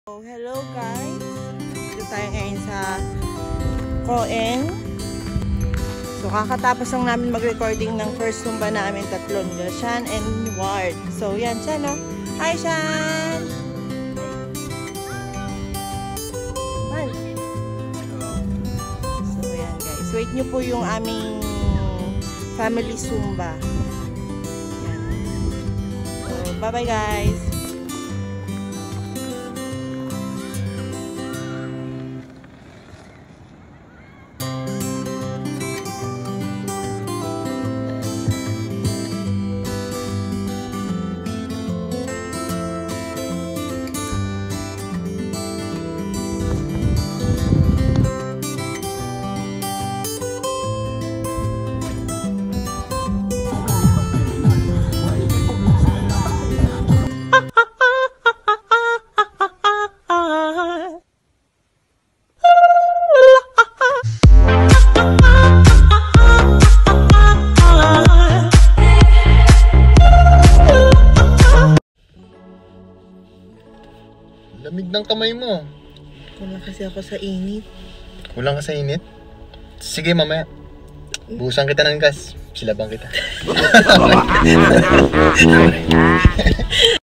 So, hello guys! Dito tayo ngayon sa Coen. So, kakatapos lang namin mag-recording ng first Zumba namin, tatlong Shan and Ward. So, yan, Shan, no? Hi, Shan! Hi! So, yan guys. Wait nyo po yung aming family Zumba. Yan. So, bye-bye guys! Lamig ng kamay mo. Kulang kasi ako sa init. Kulang ka sa init? Sige, mamaya. Buhusan kita ng gas. Silabang kita.